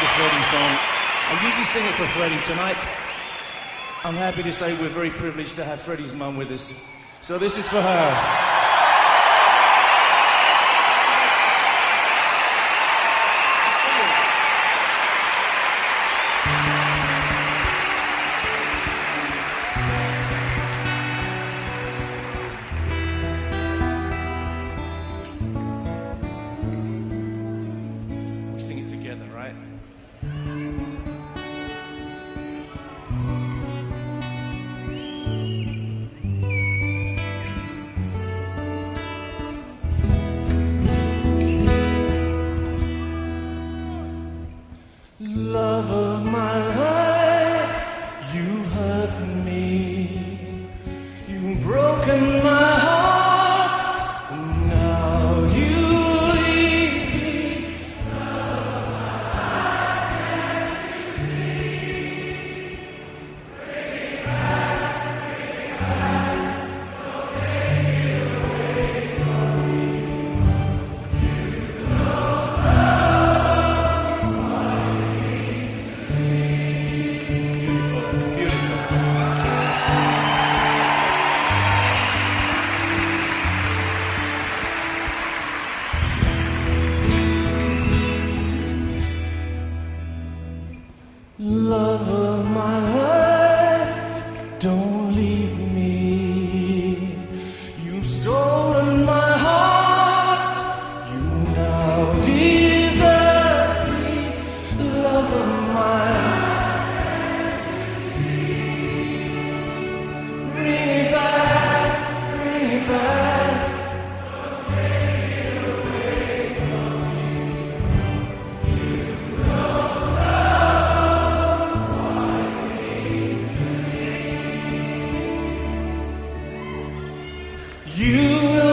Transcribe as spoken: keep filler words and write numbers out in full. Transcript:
a Freddie song. I usually sing it for Freddie. Tonight, I'm happy to say we're very privileged to have Freddie's mum with us. So this is for her. Love of my life, you hurt me, you've broken my heart, and now you leave me. Love of my life, can't you see? Bring me back, bring me back, don't take it away from me. You know love, what it means to me. Beautiful, beautiful. Love of my life, don't leave me. You've stolen my heart, you now desert me. Love of my life, bring me back, bring me back. Don't take it away from me. You know love, what it means to me. You will